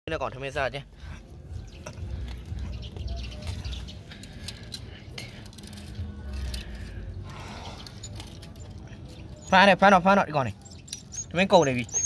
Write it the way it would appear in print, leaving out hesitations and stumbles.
Nó còn thêm bây giờ chứ. Phá này, phá nó đi con này. Mấy cầu này gì?